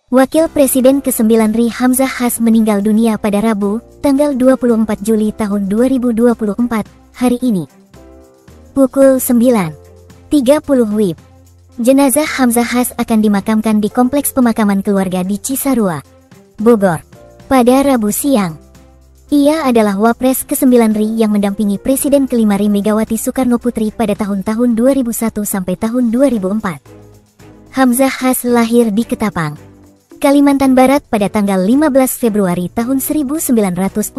Wakil Presiden ke-9 RI Hamzah Has meninggal dunia pada Rabu, tanggal 24 Juli tahun 2024, hari ini. Pukul 9.30 WIB. Jenazah Hamzah Has akan dimakamkan di Kompleks Pemakaman Keluarga di Cisarua, Bogor, pada Rabu siang. Ia adalah Wapres ke-9 RI yang mendampingi Presiden ke-5 RI Megawati Soekarno Putri pada tahun-tahun 2001 sampai tahun 2004. Hamzah Has lahir di Ketapang, Kalimantan Barat pada tanggal 15 Februari tahun 1940.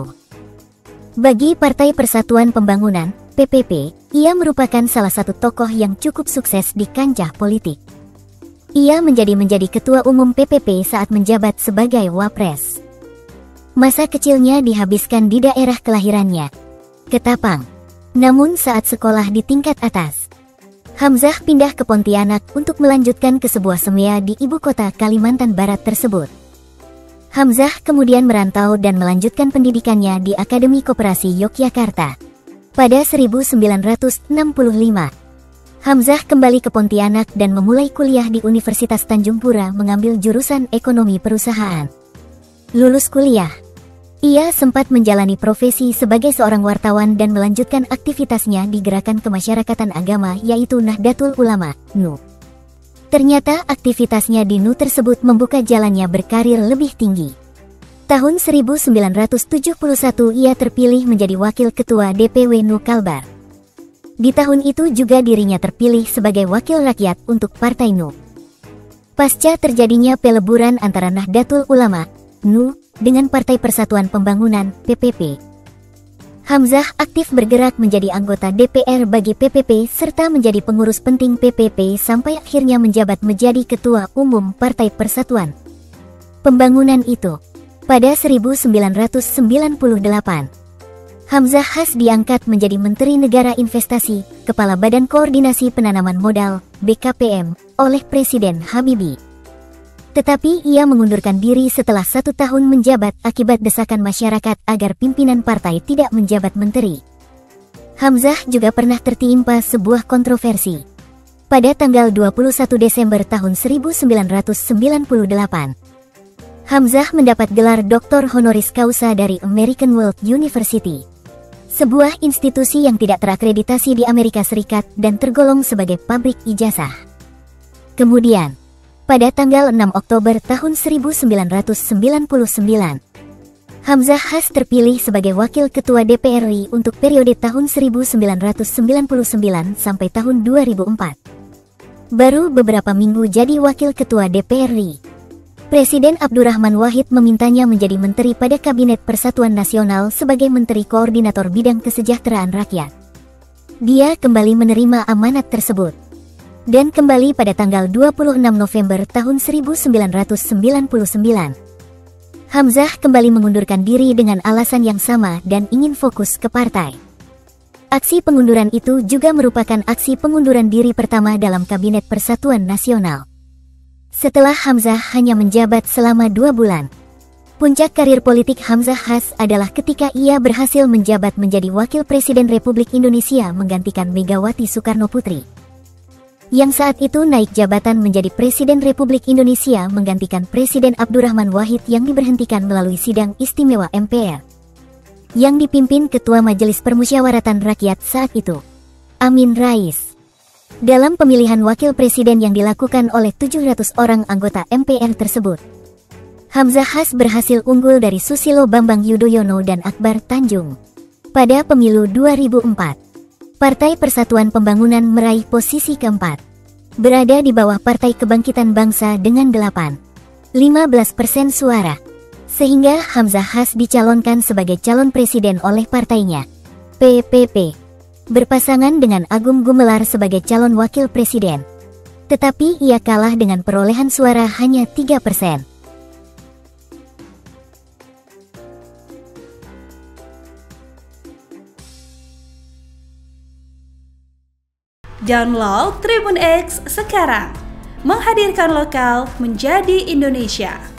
Bagi Partai Persatuan Pembangunan, PPP, ia merupakan salah satu tokoh yang cukup sukses di kancah politik. Ia menjadi ketua umum PPP saat menjabat sebagai Wapres. Masa kecilnya dihabiskan di daerah kelahirannya, Ketapang. Namun saat sekolah di tingkat atas, Hamzah pindah ke Pontianak untuk melanjutkan ke sebuah semea di ibu kota Kalimantan Barat tersebut. Hamzah kemudian merantau dan melanjutkan pendidikannya di Akademi Koperasi Yogyakarta. Pada 1965, Hamzah kembali ke Pontianak dan memulai kuliah di Universitas Tanjung Pura mengambil jurusan Ekonomi Perusahaan. Lulus kuliah, ia sempat menjalani profesi sebagai seorang wartawan dan melanjutkan aktivitasnya di gerakan kemasyarakatan agama yaitu Nahdlatul Ulama, NU. Ternyata aktivitasnya di NU tersebut membuka jalannya berkarir lebih tinggi. Tahun 1971 ia terpilih menjadi Wakil Ketua DPW NU Kalbar. Di tahun itu juga dirinya terpilih sebagai Wakil Rakyat untuk Partai NU. Pasca terjadinya peleburan antara Nahdlatul Ulama, NU, dengan Partai Persatuan Pembangunan, PPP. Hamzah aktif bergerak menjadi anggota DPR bagi PPP serta menjadi pengurus penting PPP sampai akhirnya menjabat menjadi Ketua Umum Partai Persatuan Pembangunan itu. Pada 1998, Hamzah Has diangkat menjadi Menteri Negara Investasi, Kepala Badan Koordinasi Penanaman Modal, BKPM, oleh Presiden Habibie. Tetapi ia mengundurkan diri setelah 1 tahun menjabat akibat desakan masyarakat agar pimpinan partai tidak menjabat menteri. Hamzah juga pernah tertimpa sebuah kontroversi. Pada tanggal 21 Desember tahun 1998, Hamzah mendapat gelar Doktor Honoris Causa dari American World University, sebuah institusi yang tidak terakreditasi di Amerika Serikat dan tergolong sebagai pabrik ijazah. Kemudian, pada tanggal 6 Oktober tahun 1999, Hamzah Has terpilih sebagai Wakil Ketua DPR RI untuk periode tahun 1999 sampai tahun 2004. Baru beberapa minggu jadi Wakil Ketua DPR RI, Presiden Abdurrahman Wahid memintanya menjadi menteri pada Kabinet Persatuan Nasional sebagai Menteri Koordinator Bidang Kesejahteraan Rakyat. Dia kembali menerima amanat tersebut. Dan kembali pada tanggal 26 November tahun 1999. Hamzah kembali mengundurkan diri dengan alasan yang sama dan ingin fokus ke partai. Aksi pengunduran itu juga merupakan aksi pengunduran diri pertama dalam Kabinet Persatuan Nasional. Setelah Hamzah hanya menjabat selama 2 bulan. Puncak karir politik Hamzah Has adalah ketika ia berhasil menjabat menjadi Wakil Presiden Republik Indonesia menggantikan Megawati Soekarno Putri, yang saat itu naik jabatan menjadi Presiden Republik Indonesia menggantikan Presiden Abdurrahman Wahid yang diberhentikan melalui sidang istimewa MPR, yang dipimpin Ketua Majelis Permusyawaratan Rakyat saat itu, Amin Rais. Dalam pemilihan Wakil Presiden yang dilakukan oleh 700 orang anggota MPR tersebut, Hamzah Has berhasil unggul dari Susilo Bambang Yudhoyono dan Akbar Tanjung. Pada pemilu 2004, Partai Persatuan Pembangunan meraih posisi keempat, berada di bawah Partai Kebangkitan Bangsa dengan 15% suara, sehingga Hamzah Has dicalonkan sebagai calon presiden oleh partainya, PPP, berpasangan dengan Agung Gumelar sebagai calon wakil presiden. Tetapi ia kalah dengan perolehan suara hanya 3%. Download Tribun X sekarang, menghadirkan lokal menjadi Indonesia.